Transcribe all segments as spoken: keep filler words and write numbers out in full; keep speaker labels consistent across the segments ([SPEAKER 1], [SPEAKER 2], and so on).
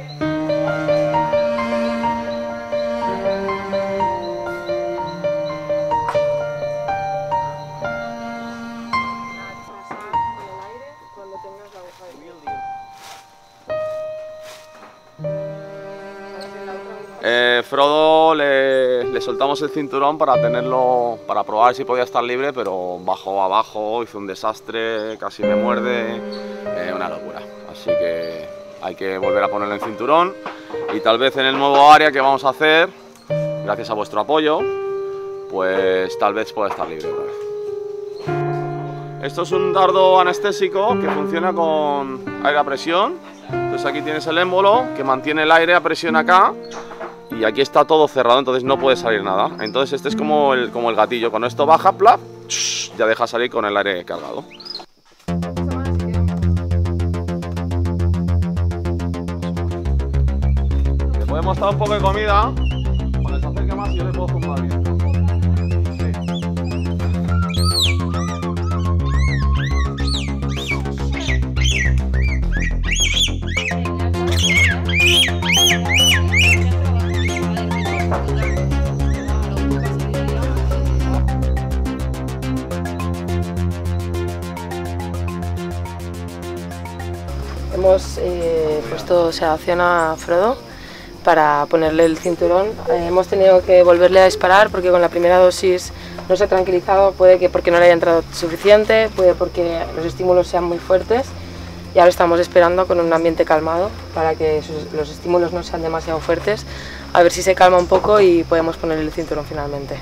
[SPEAKER 1] Eh, Frodo le, le soltamos el cinturón para tenerlo, para probar si podía estar libre, pero bajó abajo, hizo un desastre, casi me muerde, eh, una locura. Así que hay que volver a ponerle el cinturón y tal vez en el nuevo área que vamos a hacer, gracias a vuestro apoyo, pues tal vez pueda estar libre otra vez. Esto es un dardo anestésico que funciona con aire a presión. Entonces aquí tienes el émbolo que mantiene el aire a presión acá. Y aquí está todo cerrado, entonces no puede salir nada. Entonces este es como el, como el gatillo. Cuando esto baja, plap, ya deja salir con el aire cargado. Le podemos dar un poco de comida. Cuando se acerque más yo le puedo zumbar bien.
[SPEAKER 2] Hemos eh, puesto sedación a Frodo para ponerle el cinturón. Eh, hemos tenido que volverle a disparar porque con la primera dosis no se ha tranquilizado, puede que porque no le haya entrado suficiente, puede porque los estímulos sean muy fuertes y ahora estamos esperando con un ambiente calmado para que sus, los estímulos no sean demasiado fuertes, a ver si se calma un poco y podemos ponerle el cinturón finalmente.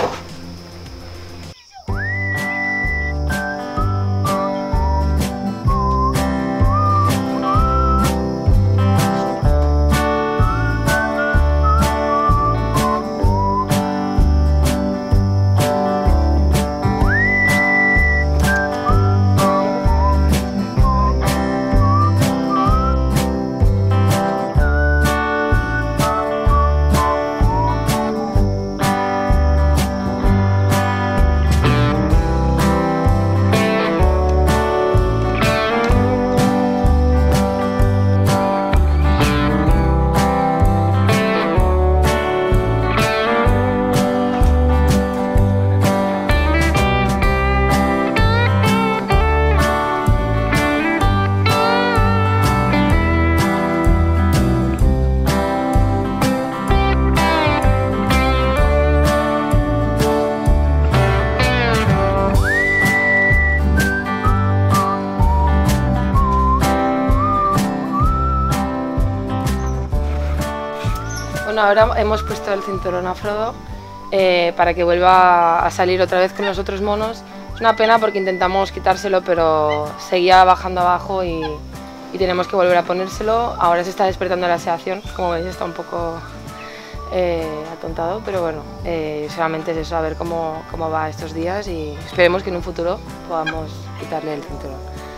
[SPEAKER 2] Bueno, ahora hemos puesto el cinturón a Frodo eh, para que vuelva a salir otra vez con los otros monos. Es una pena porque intentamos quitárselo, pero seguía bajando abajo y, y tenemos que volver a ponérselo. Ahora se está despertando la sedación, como veis está un poco eh, atontado, pero bueno, eh, solamente es eso, a ver cómo, cómo va estos días y esperemos que en un futuro podamos quitarle el cinturón.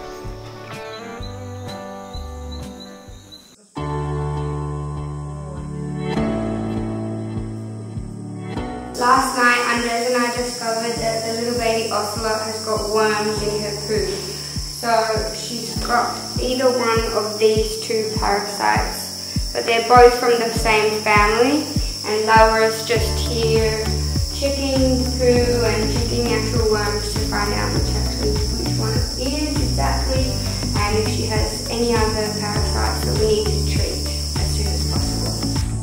[SPEAKER 3] Last night, Andres and I discovered that the little baby ocelot has got worms in her poo. So she's got either one of these two parasites, but they're both from the same family. And Laura's just here checking poo and checking actual worms to find out which actually which one it is exactly, and if she has any other parasites that we need to treat as soon as possible.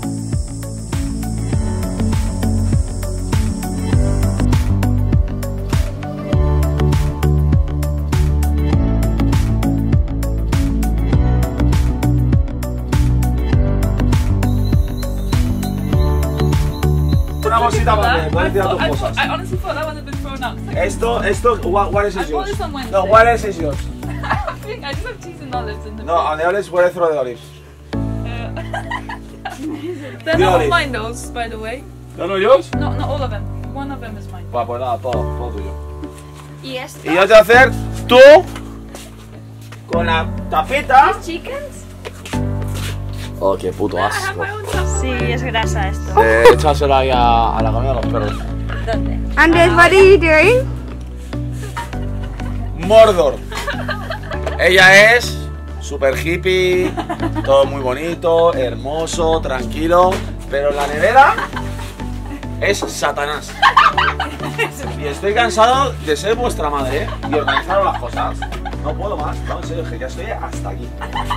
[SPEAKER 1] Una bolsita donde puedes tirar tus
[SPEAKER 4] I,
[SPEAKER 1] cosas.
[SPEAKER 4] I honestly thought that one had been thrown out.
[SPEAKER 1] Esto, esto, what, what is
[SPEAKER 4] I
[SPEAKER 1] yours?
[SPEAKER 4] bought this on Wednesday.
[SPEAKER 1] No, what else is yours?
[SPEAKER 4] I think I just have cheese and olives in the
[SPEAKER 1] No, on the olives, where I throw the olives?
[SPEAKER 4] uh, They're
[SPEAKER 1] The
[SPEAKER 4] not all
[SPEAKER 1] olive.
[SPEAKER 4] mine those, by the way.
[SPEAKER 1] ¿No, no, yours?
[SPEAKER 4] No, not all of them. One of them is mine.
[SPEAKER 1] Va, pues nada, todo, todo tuyo.
[SPEAKER 4] Y esto.
[SPEAKER 1] Y yo te voy a hacer tú con la tapita.
[SPEAKER 4] Chickens?
[SPEAKER 1] Oh, qué puto
[SPEAKER 4] I have
[SPEAKER 1] asco.
[SPEAKER 4] my own stuff.
[SPEAKER 5] Sí, es grasa esto.
[SPEAKER 1] Eh, échaselo ahí a, a la comida de los perros.
[SPEAKER 5] ¿Dónde?
[SPEAKER 3] Andres, what are you doing?
[SPEAKER 1] Mordor. Ella es super hippie, todo muy bonito, hermoso, tranquilo, pero la nevera es Satanás. Y estoy cansado de ser vuestra madre, ¿eh? Y organizaros las cosas. No puedo más, no, en serio, que ya estoy hasta aquí.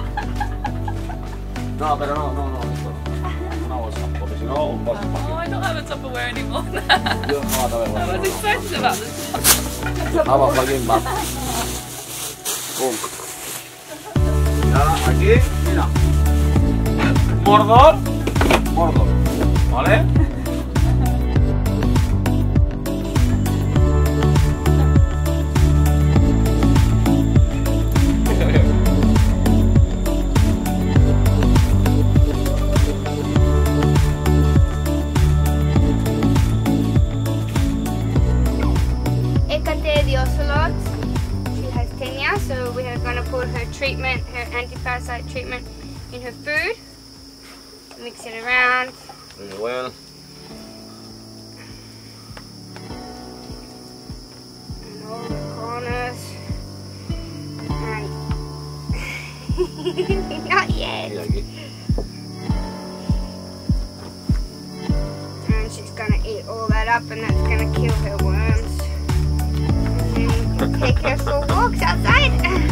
[SPEAKER 1] No, pero no, no, no, esto no. Una bolsa, porque si no, un bolso.
[SPEAKER 4] Oh, I don't have a Tupperware anymore.
[SPEAKER 1] Yo no va a saber,
[SPEAKER 4] I was excited about this.
[SPEAKER 1] Vamos, Joaquín, va. Pum. Y ahora aquí, mira. Mordor, Mordor, ¿vale?
[SPEAKER 3] Hecate the ocelot, she has tinea, so we are going to put her treatment, her anti-parasite treatment in her food. Mix it around.
[SPEAKER 1] Muy bueno.
[SPEAKER 3] And all the corners. And not yet.
[SPEAKER 1] Mira aquí.
[SPEAKER 3] And she's going to eat all that up, and that's going to kill her worms. And then we can take her for walks outside.